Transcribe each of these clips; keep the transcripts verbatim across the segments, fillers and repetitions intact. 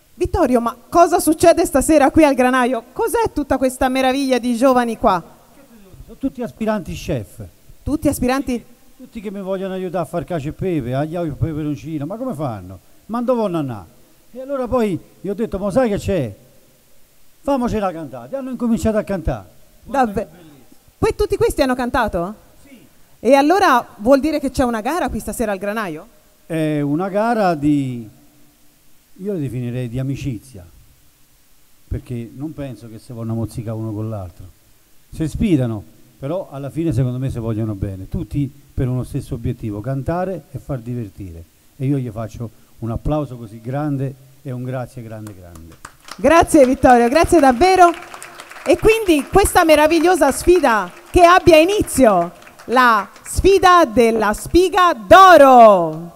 Vittorio, ma cosa succede stasera qui al Granaio? Cos'è tutta questa meraviglia di giovani qua? Sono tutti aspiranti chef. Tutti aspiranti? Tutti che mi vogliono aiutare a fare cacio e pepe, aglio e peperoncino, ma come fanno? Ma dove vanno? E allora poi gli ho detto, ma sai che c'è? Famocela cantare. E hanno incominciato a cantare. Davvero? Poi tutti questi hanno cantato? Sì. E allora vuol dire che c'è una gara qui stasera al Granaio? È una gara di, io la definirei di amicizia, perché non penso che si vogliono mozzicare uno con l'altro. Si sfidano, però alla fine secondo me si vogliono bene, tutti per uno stesso obiettivo, cantare e far divertire. E io gli faccio un applauso così grande e un grazie grande grande. Grazie Vittorio, grazie davvero. E quindi questa meravigliosa sfida che abbia inizio, la sfida della spiga d'oro.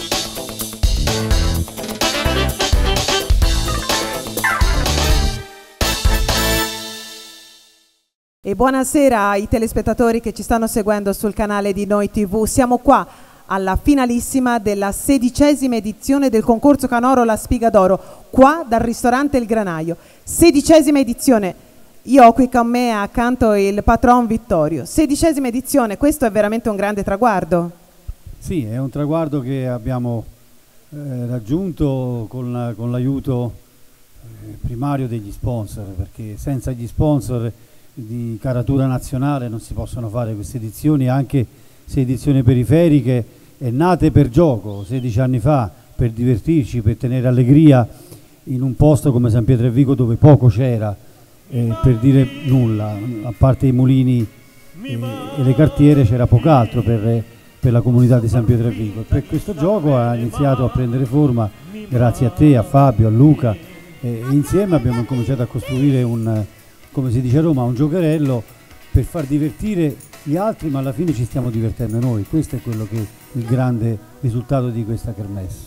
E buonasera ai telespettatori che ci stanno seguendo sul canale di Noi tivù. Siamo qua alla finalissima della sedicesima edizione del concorso canoro La Spiga d'Oro, qua dal ristorante Il Granaio. Sedicesima edizione. Io ho qui con me accanto il patron Vittorio. Sedicesima edizione, questo è veramente un grande traguardo. Sì, è un traguardo che abbiamo eh, raggiunto con, con l'aiuto eh, primario degli sponsor, perché senza gli sponsor di caratura nazionale non si possono fare queste edizioni, anche se edizioni periferiche e nate per gioco sedici anni fa, per divertirci, per tenere allegria in un posto come San Pietro e Vico dove poco c'era, eh, per dire nulla, a parte i mulini eh, e le cartiere c'era poco altro per, per la comunità di San Pietro e Vico. Per questo gioco ha iniziato a prendere forma grazie a te, a Fabio, a Luca, e insieme abbiamo cominciato a costruire un, come si dice a Roma, un giocherello per far divertire gli altri, ma alla fine ci stiamo divertendo noi. Questo è quello che è il grande risultato di questa kermesse.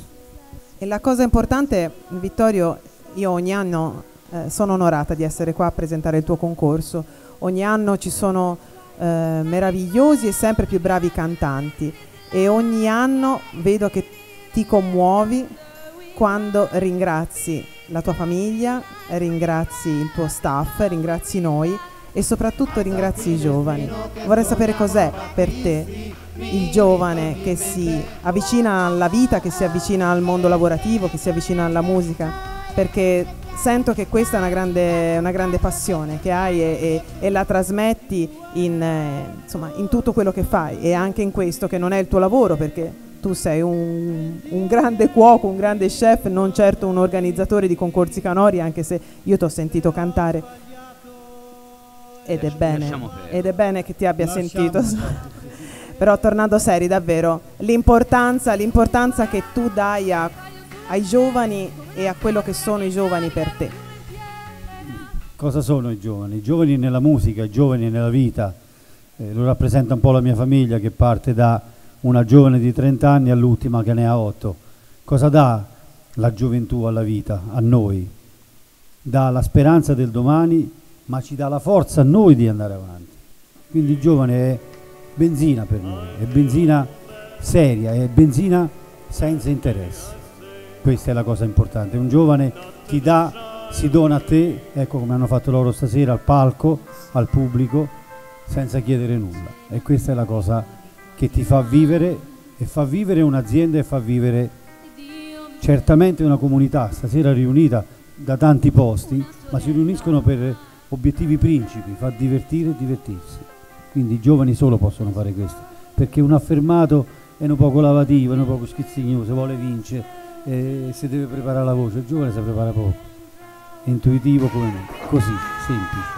E la cosa importante, Vittorio, io ogni anno eh, sono onorata di essere qua a presentare il tuo concorso. Ogni anno ci sono eh, meravigliosi e sempre più bravi cantanti e ogni anno vedo che ti commuovi quando ringrazi la tua famiglia, ringrazi il tuo staff, ringrazi noi e soprattutto ringrazi i giovani. Vorrei sapere cos'è per te il giovane che si avvicina alla vita, che si avvicina al mondo lavorativo, che si avvicina alla musica, perché sento che questa è una grande, una grande passione che hai e, e, e la trasmetti in, eh, insomma, in tutto quello che fai e anche in questo che non è il tuo lavoro, perché tu sei un, un grande cuoco, un grande chef, non certo un organizzatore di concorsi canori, anche se io ti ho sentito cantare ed è bene, ed è bene che ti abbia sentito. Però tornando seri, davvero, l'importanza, l'importanza che tu dai a, ai giovani e a quello che sono i giovani per te. Cosa sono i giovani? I giovani nella musica, i giovani nella vita, eh, lo rappresenta un po' la mia famiglia che parte da una giovane di trenta anni all'ultima che ne ha otto. Cosa dà la gioventù alla vita, a noi? Dà la speranza del domani, ma ci dà la forza a noi di andare avanti. Quindi il giovane è benzina per noi, è benzina seria, è benzina senza interessi. Questa è la cosa importante. Un giovane ti dà, si dona a te, ecco come hanno fatto loro stasera, al palco, al pubblico, senza chiedere nulla. E questa è la cosa che ti fa vivere, e fa vivere un'azienda e fa vivere certamente una comunità, stasera riunita da tanti posti, ma si riuniscono per obiettivi principi, far divertire e divertirsi. Quindi i giovani solo possono fare questo, perché un affermato è un poco lavativo, è un poco schizzignoso, vuole vincere, eh, si deve preparare la voce. Il giovane si prepara poco, è intuitivo come me, così, semplice.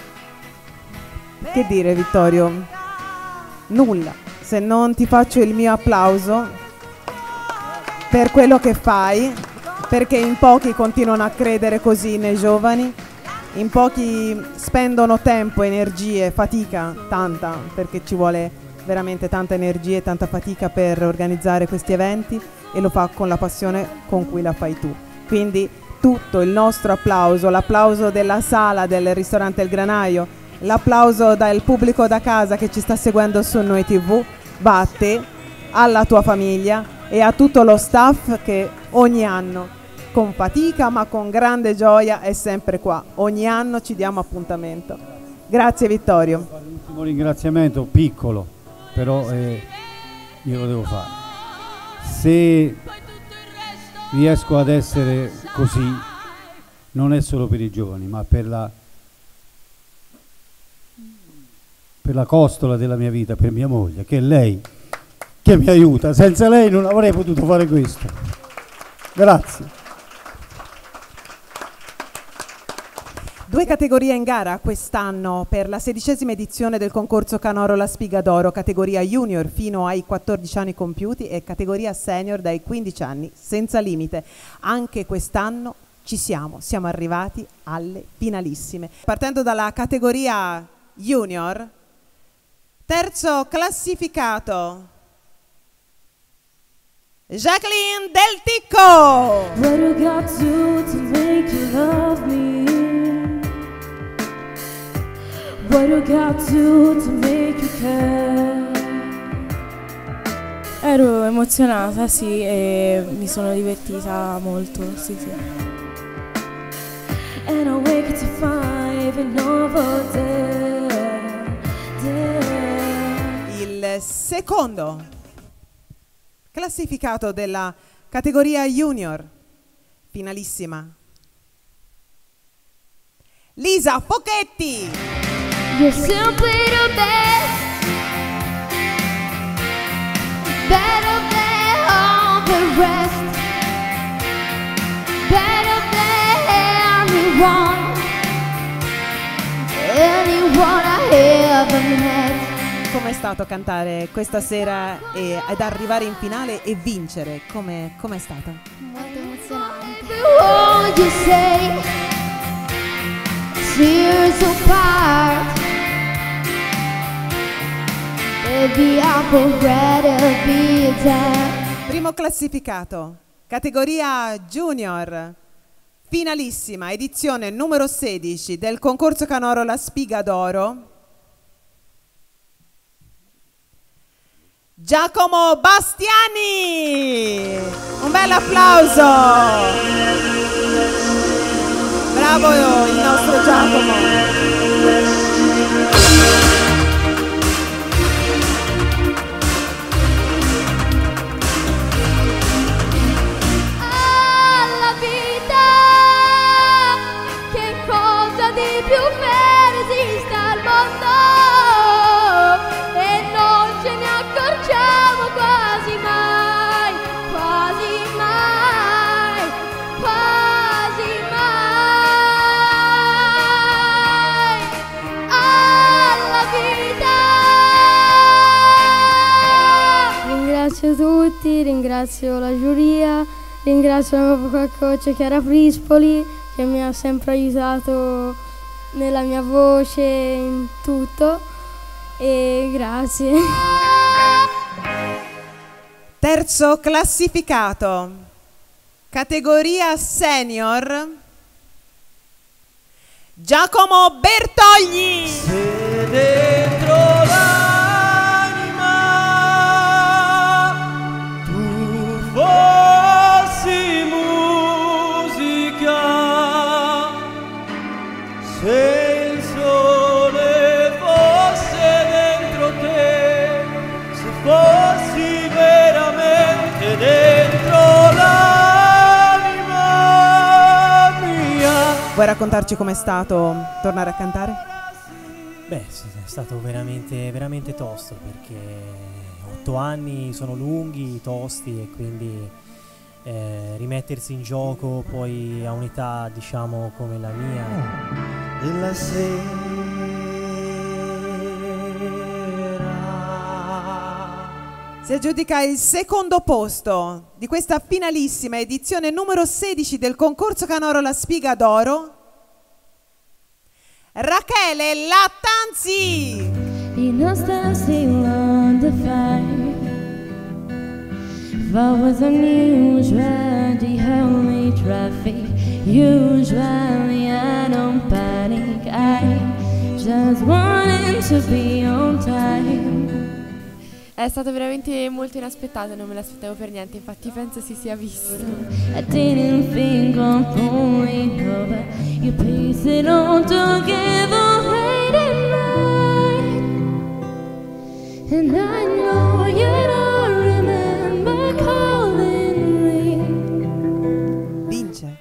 Che dire, Vittorio? Nulla, se non ti faccio il mio applauso per quello che fai, perché in pochi continuano a credere così nei giovani, in pochi spendono tempo, energie, fatica, tanta, perché ci vuole veramente tanta energia e tanta fatica per organizzare questi eventi, e lo fa con la passione con cui la fai tu. Quindi tutto il nostro applauso, l'applauso della sala del ristorante Il Granaio, l'applauso dal pubblico da casa che ci sta seguendo su Noi tivù, va a te, alla tua famiglia e a tutto lo staff che ogni anno con fatica ma con grande gioia è sempre qua. Ogni anno ci diamo appuntamento. Grazie Vittorio. L'ultimo ringraziamento, piccolo, però eh, io lo devo fare. Se riesco ad essere così, non è solo per i giovani, ma per la, per la costola della mia vita, per mia moglie, che è lei che mi aiuta. Senza lei non avrei potuto fare questo. Grazie. Due categorie in gara quest'anno per la sedicesima edizione del concorso Canoro La Spiga d'Oro, categoria junior fino ai quattordici anni compiuti e categoria senior dai quindici anni senza limite. Anche quest'anno ci siamo, siamo arrivati alle finalissime. Partendo dalla categoria junior, terzo classificato Jacqueline Del Ticco. What do I got to to make you love me? What do I got to to make you care? Ero emozionata, sì, e mi sono divertita molto, sì, sì. And I wake to five another day, day. Il secondo classificato della categoria junior, finalissima, Lisa Fochetti. You're simply the best, better than all the rest, better than anyone, anyone I ever met. Com'è stato cantare questa sera e, ed arrivare in finale e vincere? Come è stato? Molto emozionante. Won't you say tears apart? Baby, I would rather be there. Primo classificato, categoria junior, finalissima, edizione numero sedici del concorso Canoro La Spiga d'Oro, Giacomo Bastiani. Un bel applauso. Bravo il nostro Giacomo. Ringrazio tutti, ringrazio la giuria, ringrazio la mia vocal coach Chiara Prispoli che mi ha sempre aiutato nella mia voce, in tutto, e grazie. Terzo classificato, categoria senior, Giacomo Bertogli. Se dentro l'anima tu fossi musica, se il sole fosse dentro te, se fossi veramente dentro l'anima mia. Vuoi raccontarci com'è stato tornare a cantare? Beh, sì, è stato veramente, veramente tosto, perché otto anni sono lunghi, tosti, e quindi eh, rimettersi in gioco poi a un'età, diciamo, come la mia. Della sera Si aggiudica il secondo posto di questa finalissima edizione numero sedici del concorso Canoro La Spiga d'Oro, Rachele Lattanzi. You know, still still undefined. If I was unusual, the only traffic. Usually I don't panic, I just wanted to be on time. È stato veramente molto inaspettato, non me l'aspettavo per niente, infatti penso si sia visto. I didn't think of pulling over. You piece it all together late at night, and I know you don't remember calling me. Vince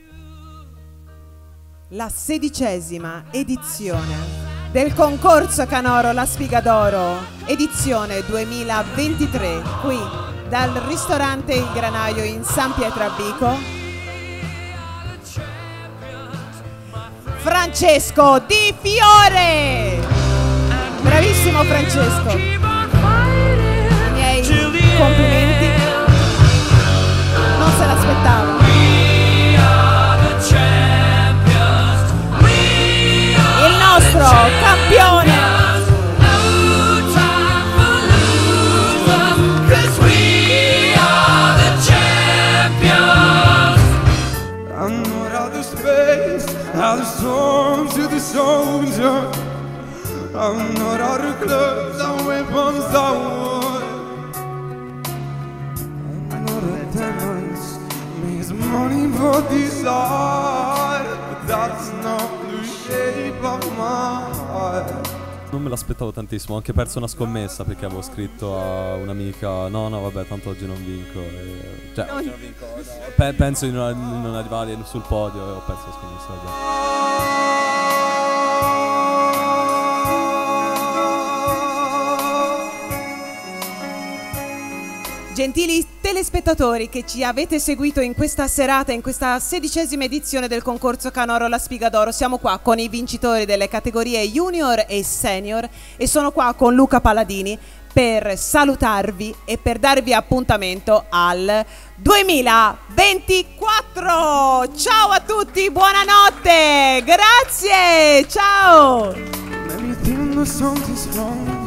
la sedicesima edizione del concorso Canoro La Spiga d'Oro, edizione duemilaventitré, qui dal ristorante Il Granaio in San Pietro a Vico. Francesco Di Fiore! Bravissimo Francesco! I miei complimenti, non se l'aspettavo. Il nostro campione out of storm to the soldier. I'm not out of clubs, I'm weapons I would. I'm not a diamonds, means money for desire, but that's not the shape of my heart. Non me l'aspettavo tantissimo, ho anche perso una scommessa perché avevo scritto a un'amica no no vabbè tanto oggi non vinco, e, cioè oggi non vinco, no, pe penso di non, non arrivare sul podio e ho perso la scommessa. Vabbè. Gentili telespettatori che ci avete seguito in questa serata, in questa sedicesima edizione del concorso Canoro La Spiga d'Oro, siamo qua con i vincitori delle categorie junior e senior e sono qua con Luca Paladini per salutarvi e per darvi appuntamento al duemilaventiquattro. Ciao a tutti, buonanotte, grazie, ciao!